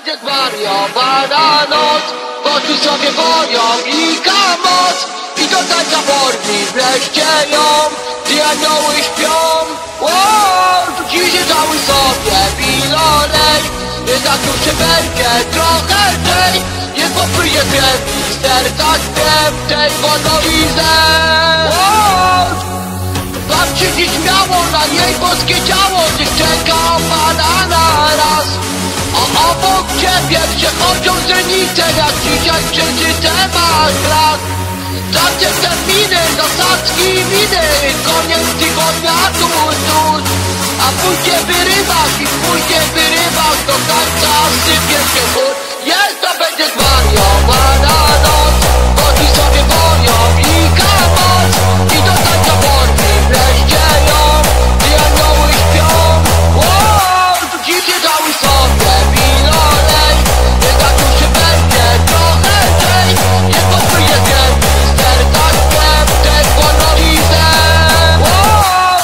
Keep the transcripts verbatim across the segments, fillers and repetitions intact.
będzie zwariowana noc. Poczuj sobie wojownika moc i do tańca porwij wreszcie ją, gdy anioły śpią. Wow, dziś całuj sobie pilolej, nie zakruszy będzie trochę lżej. Nie popłynie krew i serca śpiew tej wodolizę. Wow, babci dziś miało na niej boskie ciało, gdzieś czeka Pana na raz. A obok ciebie przechodzą zenice, jak dzisiaj krzyczy temat lat. Zawsze terminy, zasadzki, miny, koniec tygodnia tuż, tuż. A pójdzie wyrywak i pójdzie wyrywak, do końca sypie się chód. Jest to będzie zwariowana noc, chodzi sobie wojownika moc i do tańca porwij wreszcie ją, gdy anioły śpią. Wow, dzisiaj całuj sobie pilolej, nie zakruszy będzie trochę lżej. Nie popłynie krew i serca śpiew tej wodolizę. Wow.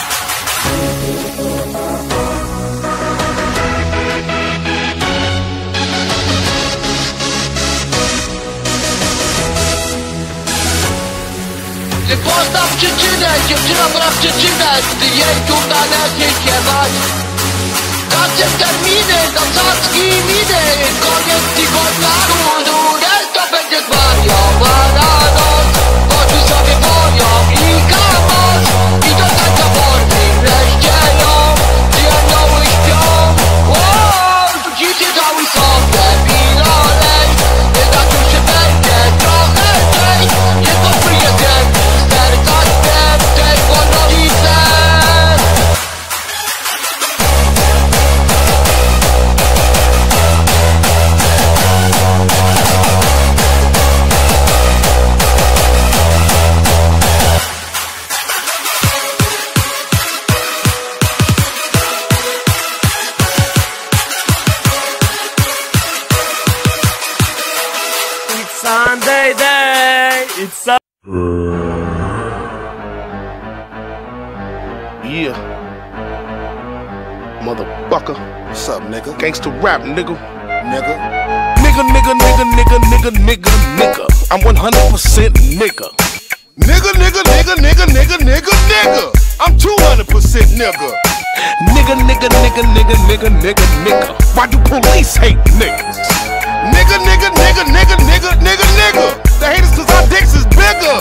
Ty postaw przyczynę, dziewczyna ma przyczynę, gdy jej tu należy śpiewać. Każde terminy, zasadzki, miny, koniec tygodnia, rudę, to będzie zwariowana noc. Poczuj sobie wojownika moc i do tańca porwij wreszcie ją, gdy anioły śpią. Wow, dzisiaj całuj sobie pilolej, nie zakruszy będzie trochę lżej. Nie popłynie krew i serca śpiew tej wodolicy. It's Sunday day. It's Sunday. Yeah. Motherfucker. What's up, nigga? Gangsta rap, nigga. Nigga. Nigga, nigga, nigga, nigga, nigga, nigga, nigga. I'm one hundred percent nigga. Nigga, nigga, nigga, nigga, nigga, nigga, nigga. I'm two hundred percent nigga. Nigga, nigga, nigga, nigga, nigga, nigga, nigga. Why do police hate niggas? Nigga, nigga, nigga, nigga, nigga, nigga, nigga. The haters cause our dicks is bigger.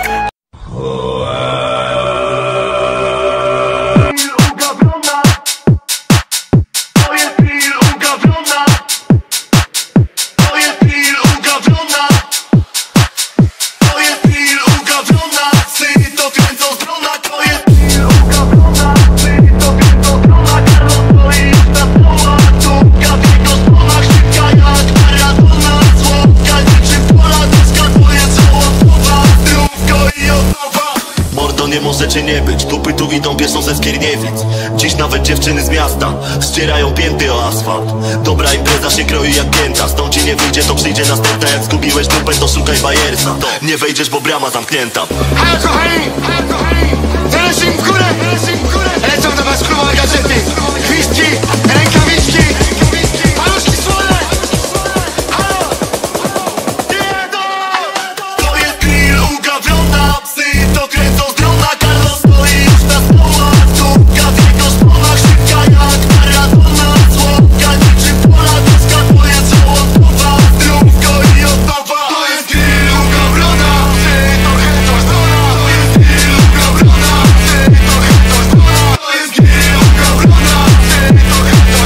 Nie możecie nie być, dupy tu idą pieszą ze Skierniewic. Dziś nawet dziewczyny z miasta ścierają pięty o asfalt. Dobra impreza się kroi jak pięta, stąd ci nie wyjdzie, to przyjdzie następna. Jak zgubiłeś dupę, to szukaj bajersa. Nie wejdziesz, bo brama zamknięta. Halo kochani, halo kochani, zaraz im w górę, lecą do was klubowe gazety, gwizdki, rękawiczki, paluszki słone. Halo, jedą! To jest grill u Gawrona, psy to kręcą z drona. Carlos stoi już na stołach, córka w jego szponach, szybka jak maratona. Słodka niczym pola, doskakuje czoło głowa, zdrówko i odnowa. To jest grill u Gawrona, psy to kręcą z drona. To jest grill u Gawrona, psy to kręcą z drona. To jest grill u Gawrona, psy to kręcą z drona.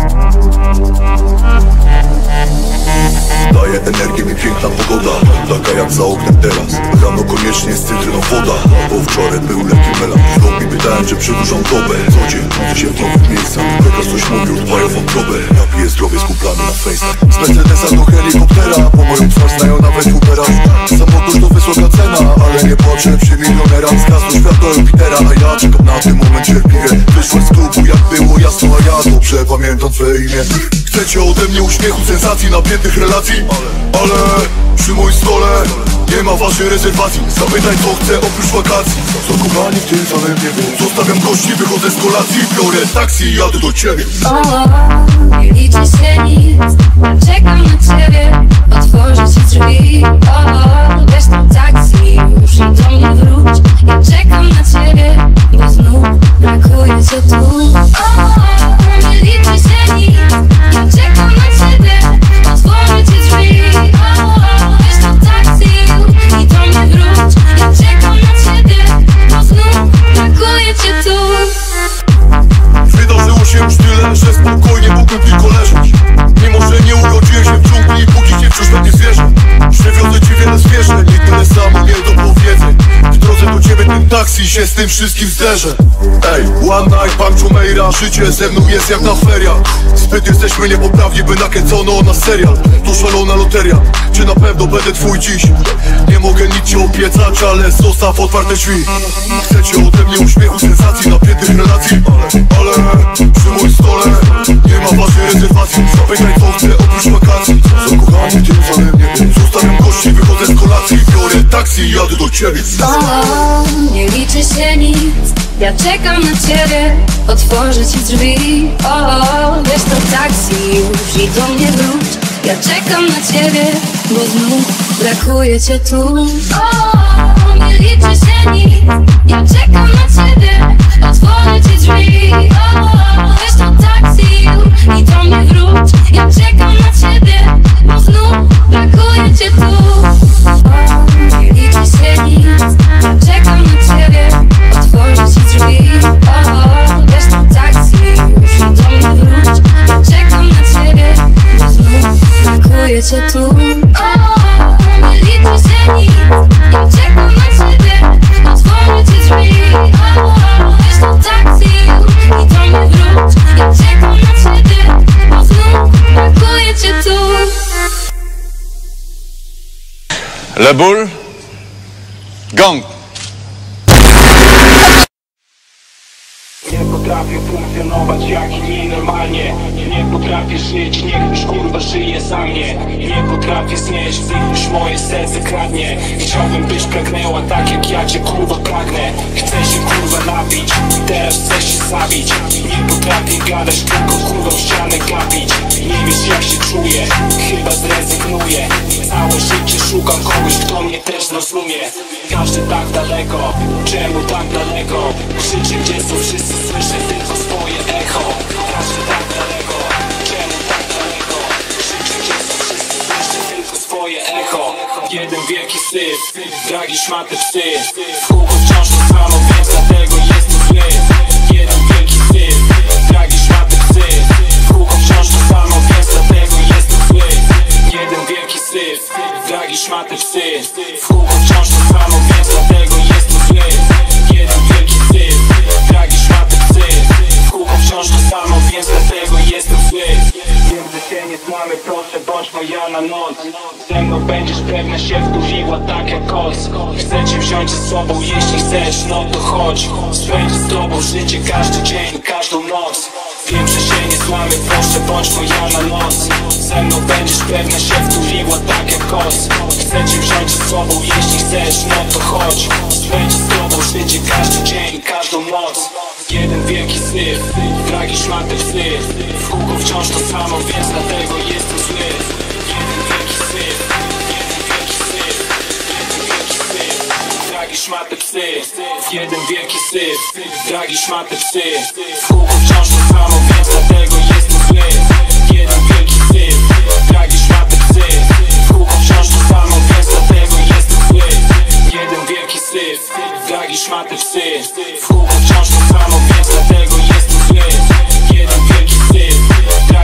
Daje energię mi piękna pogoda, taka jak za oknem teraz. Rano koniecznie z cytryną woda, bo wczoraj był lekki melan. Znowu mi pytałem, czy przedłużam dobę. Co dzień budzę się w nowych miejscach. Lekarz coś mówił, dbają wątrobę. Ja piję zdrowie z kumplami na FaceTime. Z Mercedesa do helikoptera, po moją twarz znają nawet Ubera. Samochód to wysoka cena, ale nie płaczę przy milionerach. Zgasło światło Jupitera, a ja czekam na ten moment cierpliwie. Wyszłaś z klubu, jak było jasno, a ja dobrze pamiętam twoje imię. Chcecie ode mnie uśmiechu, sensacji, napiętych relacji, ale, ale przy moim stole nie ma waszej rezerwacji. Zapytaj co chcę oprócz wakacji. Co kochani w tym samym niebie. Zostawiam gości, wychodzę z kolacji. Biorę taksi i jadę do ciebie. O, nie liczy się nic, ja czekam na ciebie. Otworzę ci drzwi. O, wiesz to taksi, już i do mnie wróć. Ja czekam na ciebie, bo znów brakuje cię tu. O, nie liczy się nic, ja czekam na ciebie. Otworzę ci drzwi. O, wiesz to taksi, i do mnie wróć. Ja czekam na ciebie, bo znów brakuje cię tu. Wydarzyło się już tyle, że spokojnie mógłbym tylko leżeć. Mimo, że nie urodziłem się w dżungli, budzić się wciąż będzie zwierzę. Przywiozę ci wiele zwierzę, nie tyle samo nie do powiedzeń. W drodze do ciebie tym taksi się z tym wszystkim zderzę. Ej, one night, Pancho Meira, życie ze mną jest jak na feriach. Zbyt jesteśmy niepoprawni, by nakręcono na serial. To szalona loteria, czy na pewno będę twój dziś? Nie mogę nic ci obiecać, ale zostaw otwarte drzwi. Chcecie ode mnie uśmiechu, sensacji, napiętych relacji, ale, ale przy moim stole nie ma waszej rezerwacji. Zapytaj co chcę oprócz wakacji. Co kochani w tym samym niebie. Zostawiam gości, wychodzę z kolacji. Biorę taksi i jadę do ciebie. O, nie liczy się nic, ja czekam na ciebie. Otworzę ci drzwi. O, wiesz to taksi, już i do mnie wróć. Ja czekam na ciebie, bo znów brakuje cię tu. O, nie liczy się nic, ja czekam na ciebie. Otworzę ci drzwi. O, wiesz to taksi, i do mnie wróć. Ja czekam na ciebie, bo znów brakuje cię tu. O, nie liczy się nic, ja czekam na ciebie. Otworzę ci drzwi. O, wiesz to taksi, już i do mnie wróć. Ja czekam na ciebie, bo znów brakuje cię tu. O, nie liczy się nic, ja czekam na ciebie. Otworzę ci drzwi. O, wiesz to taksi, i do mnie wróć. Ja czekam na ciebie, bo znów brakuje cię tu. Le Bull, Gong. Nie potrafię funkcjonować jak inni normalnie. Nie potrafię żyć, niech już kurwa żyje za mnie. Nie potrafię znieść, gdy już moje serce kradnie. Chciałbym byś pragnęła tak jak ja cię kurwa pragnę. Chcę się kurwa napić, teraz chcę się zabić. Nie potrafię gadać, tylko kurwa w ścianę gapić. Nie wiesz jak się czuję, chyba zrezygnuję. Całe życie szukam kogoś, kto mnie też zrozumie. Każdy tak daleko, czemu tak daleko? Krzyczy gdzie są wszyscy, słyszę tylko swoje echo. Każdy tak daleko, czemu tak daleko? Krzyczy gdzie są wszyscy, słyszę tylko swoje echo. Jeden wielki syf, dragi szmaty psy. W kółko wciąż to samo, więc dlatego jestem zły. Jeden wielki syf, dragi szmaty psy. W kółko wciąż to samo, więc dlatego jestem zły. Jeden wielki syf, dragi szmaty psy. W kółko wciąż to samo, więc dlatego jestem zły. Jeden wielki syf, dragi szmaty psy. W kółko wciąż to samo, więc dlatego jestem zły. Wiem, że się nie znamy, proszę bądź moja na noc. Ze mną będziesz pewna się wkurwiła tak jak koc. Chcę cię wziąć ze sobą, jeśli chcesz, no to chodź. Spędź z tobą życie każdy dzień, każdą noc. Wiem, że się nie znamy, proszę bądź moja na noc. Ze mną będziesz pewna się wkurwiła tak jak koc. Chcę cię wziąć ze sobą, jeśli chcesz, no to chodź. Spędź z tobą życie każdy dzień, każdą noc. Jeden wielki syf, dragi szmaty psy. W kółko wciąż to samo, więc dlatego jestem zły. Jeden wielki syf, jeden wielki syf, jeden wielki syf, dragi szmaty psy. Jeden wielki syf, dragi szmaty psy. W kółko wciąż to samo, więc dlatego jestem zły. Jeden wielki syf, dragi szmaty psy. W kółko wciąż to samo, więc dlatego jestem zły. Jeden wielki syf, dragi szmaty psy. W kółko wciąż to samo, więc dlatego jestem zły. Jeden wielki syf,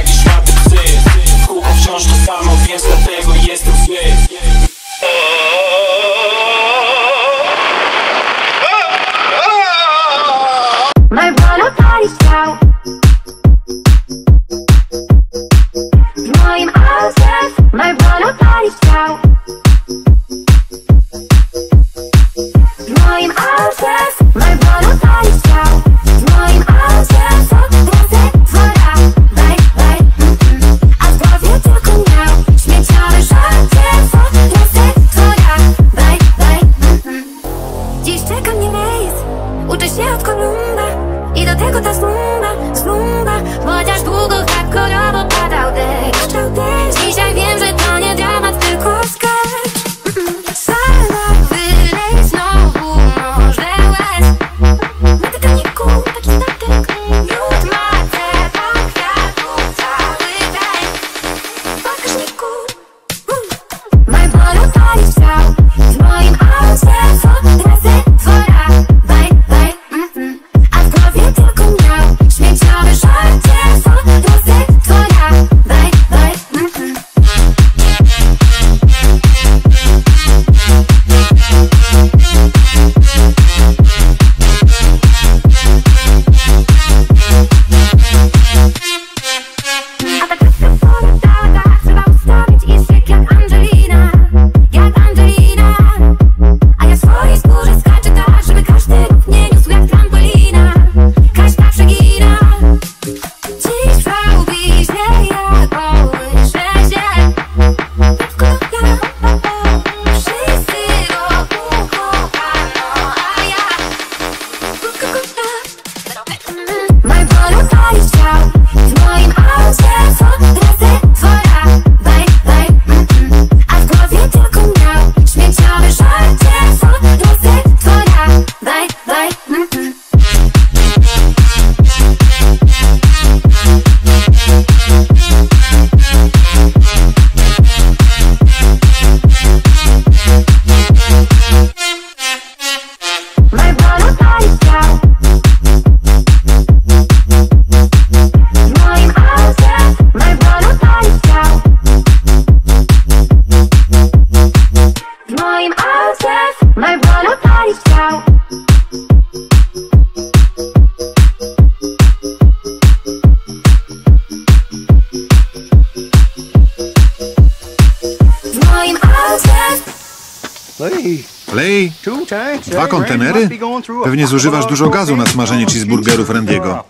Lej? Dwa kontenery? Pewnie zużywasz dużo gazu na smażenie cheeseburgerów Randiego.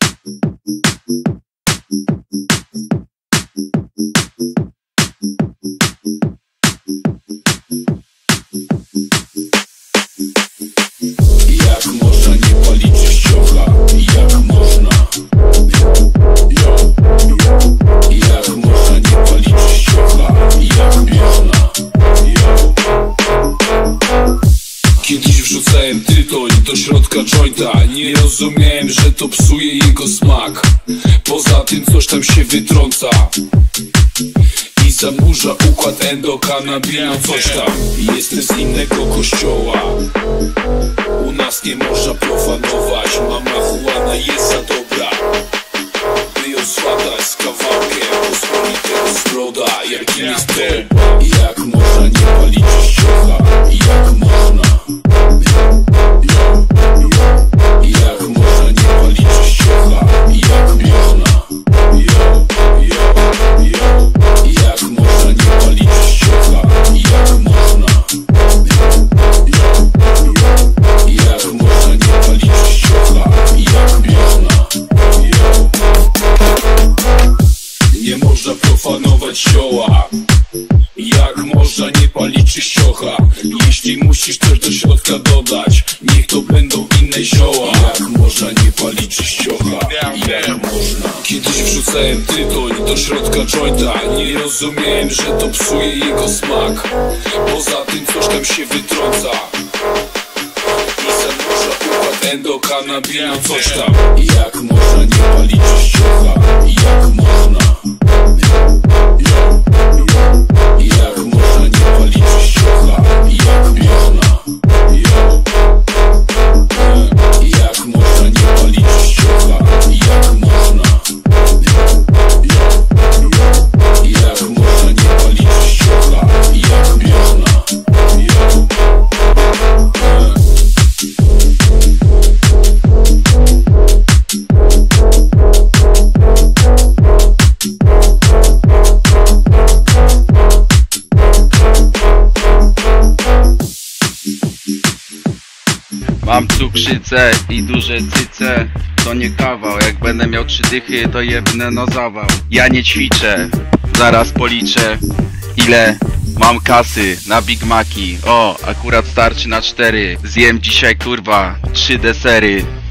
Jak można nie palić ściocha? Jak można? Yo, jak można nie palić ściocha? Jak można? Yo. Kiedyś wrzucałem tytoń do środka jointa. Nie rozumiałem, że to psuje jego smak. Poza tym coś tam się wytrąca i zaburza układ endokannabinu, coś tam. Jestem z innego kościoła. U nas nie można profanować. Mama marihuana jest za dobra, by ją złatać z kawałkiem pospolitego zbroda. Jakim jest to? Jak można nie palić ściocha? Jak można? Jak można nie palić ściocha? Jak można? Jak można nie palić ściocha? Jak można? Jak można nie palić ściocha? Jak można? Nie można profanować sioła. Jak można nie palić ściocha? Jeśli musisz coś do środka dodać, niech to będą inne zioła. Jak można nie palić ściocha? Jak można? Kiedyś wrzucałem tytoń do środka jointa. Nie rozumiałem, że to psuje jego smak. Poza tym coś tam się wytrąca i zaburza układ endokannabinu, coś tam. Jak można nie palić ściocha? Jak można? Jak można nie palić ściocha? Jak można? Jak można nie palić ściocha? Jak można? Jak można nie palić ściocha? Jak można? Mam cukrzycę i duże cyce. To nie kawał, jak będę miał trzy dychy, to jebnę no zawał. Ja nie ćwiczę, zaraz policzę ile mam kasy na Big Maci. O, akurat starczy na cztery. Zjem dzisiaj kurwa trzy desery.